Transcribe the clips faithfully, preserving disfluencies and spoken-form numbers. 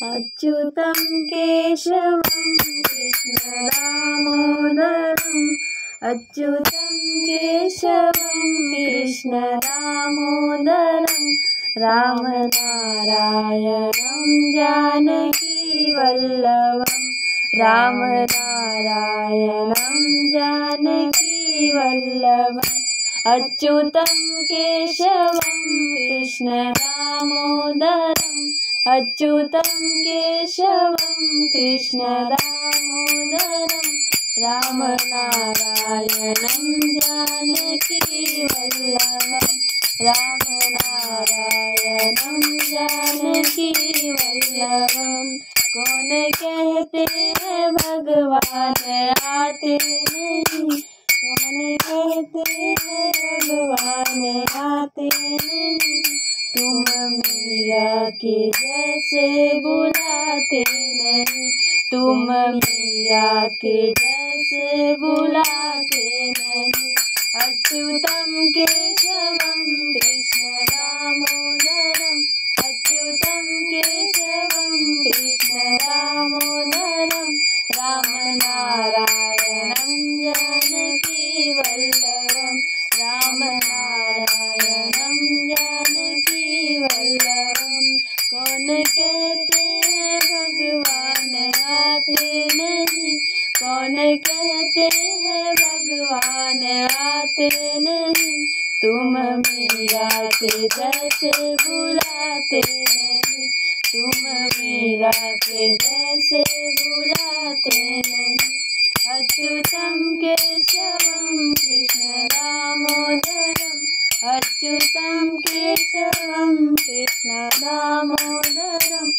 अच्युतं केशवं कृष्ण दामोदरम् अच्युतं केशवं कृष्ण दामोदरम् रामनारायणं जानकीवल्लभं रामनारायणं जानकीवल्लभम् अच्युतं केशवं कृष्ण दामोदरम् अच्युतं केशवं कृष्ण दामोदरम् रामनारायणं जानकीवल्लभं रामनारायणं जानकीवल्लभं। कौन कहते हैं भगवान आते नहीं, कौन कहते हैं भगवान आते नहीं, तुम मीरा के जैसे बुलाते नहीं, तुम मीरा के जैसे बुलाते नहीं। अच्युतं केशवं कृष्ण दामोदरम् अच्युतं केशवं कृष्ण दामोदरम् रामनारायणं जानकीवल्लभं रामनारायणं जानकीवल्लभं। कौन कहते हैं भगवान आते नहीं, कौन कहते हैं भगवान आते नहीं, तुम मीरा के जैसे बुलाते नहीं, तुम मीरा के जैसे बुलाते नहीं। अच्युतं केशवं कृष्ण दामोदरम् अच्युतं केशवं कृष्ण दामोदरम्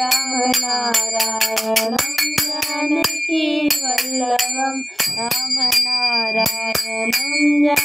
रामनारायणं जानकीवल्लभं रामनारायणं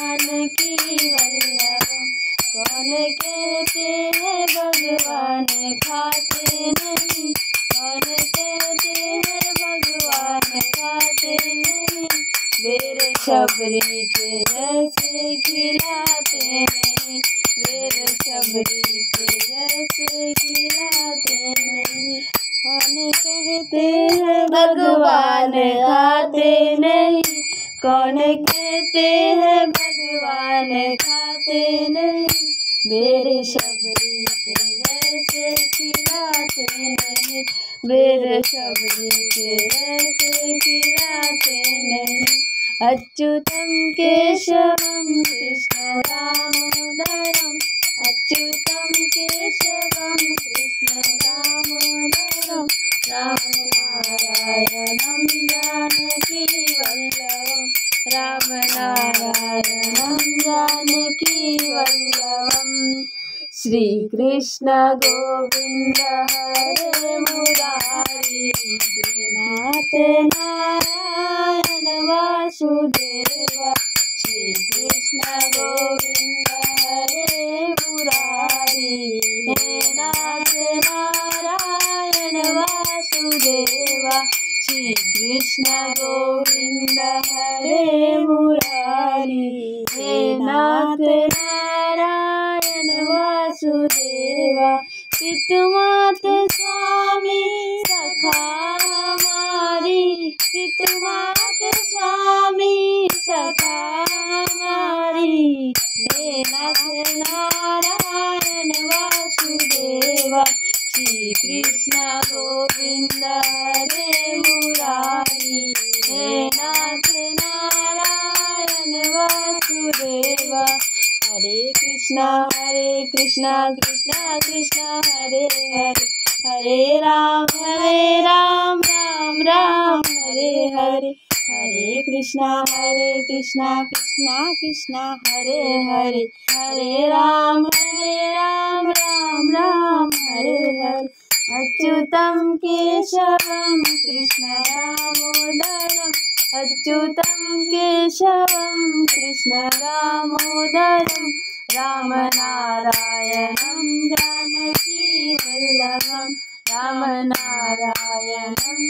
जानकीवल्लभं। कौन कहते हैं भगवान खाते नहीं, कौन कहते हैं भगवान खाते नहीं, बेर शबरी के जैसे खिलाते नहीं, बेर शबरी के जैसे खिलाते नहीं। कौन कहते हैं भगवान खाते नहीं, कौन कहते हैं भगवान खाते नहीं, बेर शबरी के जैसे खिलाते नहीं, बेर शबरी के जैसे खिलाते नहीं। अच्युतं केशवं कृष्ण दामोदरम् अच्युतं केशवं कृष्ण दामोदरम् रामनारायणं जानकीवल्लभं रामनारायणं जानकीवल्लभम्। श्री कृष्ण गोविंद हरे मुरारी नाथ नारायण वासुदेव। श्री कृष्ण गोविंद हरे मुरारी हे नाथ नारायण वासुदेव। श्री कृष्ण गोविंद हरे मुरारी हे नाथ नारायण वासुदेव। पितुमात स्वामी सखा हमारी, पितुमात स्वामी सखा हमारी, हे नाथ नारायण वासुदेव। श्री कृष्ण गोविंद हरे मुरारी हे नाथ नारायण वासुदेव। हरे कृष्णा हरे कृष्णा कृष्णा कृष्णा हरे हरे, हरे राम हरे राम राम राम हरे हरे। हरे कृष्णा हरे कृष्णा कृष्णा कृष्णा हरे हरे, हरे राम हरे राम राम राम हरे हरे। अच्युतं केशवं कृष्ण दामोदरम् अच्युतं केशवं कृष्ण दामोदरम् रामनारायणं जानकीवल्लभं रामनारायणं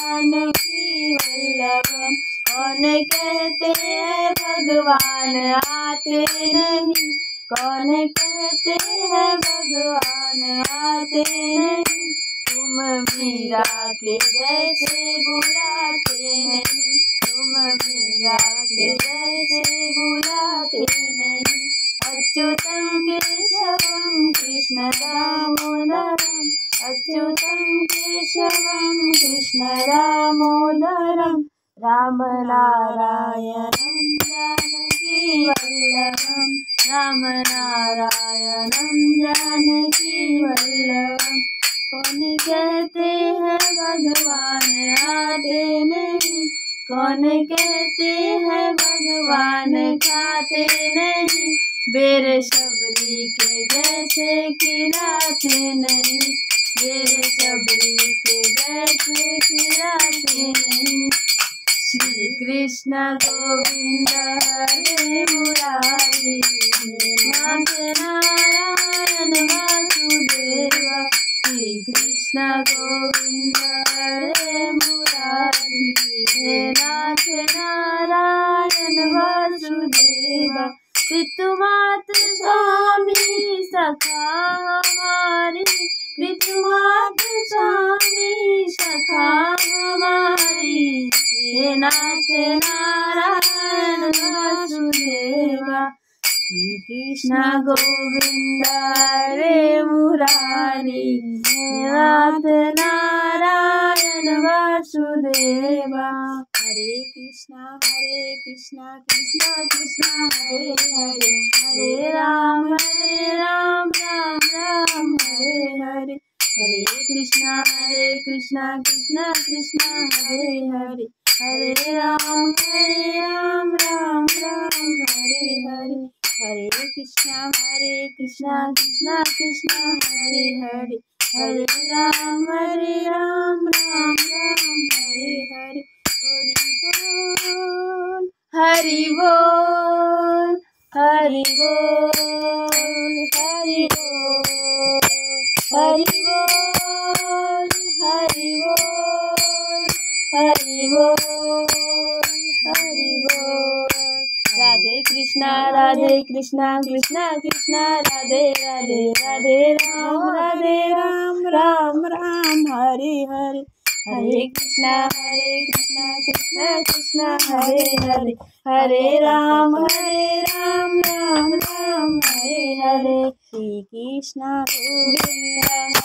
जानकीवल्लभं। कौन कहते हैं भगवान आते नहीं, कौन कहते हैं भगवान आते नहीं, तुम भी मीरा के जैसे बुलाते नहीं, तुम मीरा के जैसे बुलाते नहीं। अच्युतम केशवम कृष्ण दामोदरम, अच्युतम केशवम कृष्ण दामोदरम, राम नारायणं जानकी वल्लभं, राम नारायणं जानकी वल्लभं। कौन कहते हैं भगवान आते नहीं, कौन कहते हैं भगवान खाते नहीं, बेर शबरी के जैसे खिलाते नहीं, बेर शबरी के जैसे खिलाते नहीं। श्री कृष्ण गोविंद हरे मुरारी, नाथ नारायण वासुदेवा। श्री कृष्ण गोविंद हरे मुरारी, हे नाथ नारायण वासुदेवा। पितुमात स्वामी सखा हमारी, पितुमात स्वामी सखा हमारी, हे नाथ नारायण वासुदेवा। श्री कृष्ण गोविंद हरे मुरारी, हे नाथ नारायण वासुदेवा। हरे कृष्णा हरे कृष्णा कृष्णा कृष्णा हरे हरे, हरे राम हरे राम राम राम हरे हरे। हरे कृष्णा हरे कृष्णा कृष्णा कृष्णा हरे हरे, हरे राम हरे राम राम राम हरे हरे। हरे कृष्णा हरे कृष्णा कृष्णा कृष्णा हरे हरे, हरे राम हरे राम राम राम हरे हरे। हरि बोल हरि बोल हरि बोल हरि बोल हरि बोल हरि बोल हरि बोल। राधे कृष्णा राधे कृष्णा कृष्णा कृष्णा राधे राधे, राधे राम राधे राम राम राम हरे हरे। हरे कृष्णा हरे कृष्णा कृष्णा कृष्णा हरे हरे, हरे राम हरे राम राम राम हरे हरे। श्री कृष्ण गोविंद